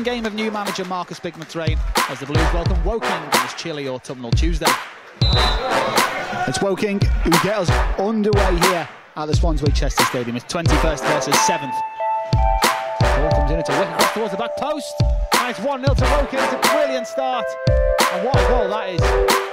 Game of new manager Marcus Bignot's reign as the Blues welcome Woking on this chilly autumnal Tuesday. It's Woking who get us underway here at the Swansway Chester Stadium. It's 21st versus 7th. Ball comes in, it's a wicket cross towards the back post. And it's 1-0 to Woking. It's a brilliant start. And what a goal that is.